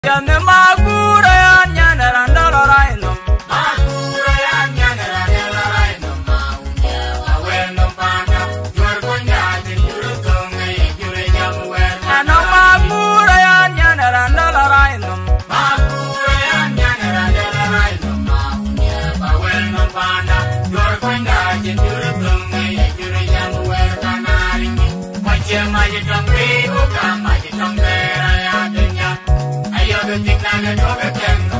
Yane magura ya nyane randala raino. Magura ya nyane randala raino. Maunye waweno panda. Juar konya juru tunga ye jure jamu wena. Ano magura ya nyane randala raino. Magura ya nyane randala raino. Maunye waweno panda. Juar konya juru tunga ye jure jamu wena naringi. Wache maji tongri uka maji tongre raya dunya. Ayo ketika ngedoge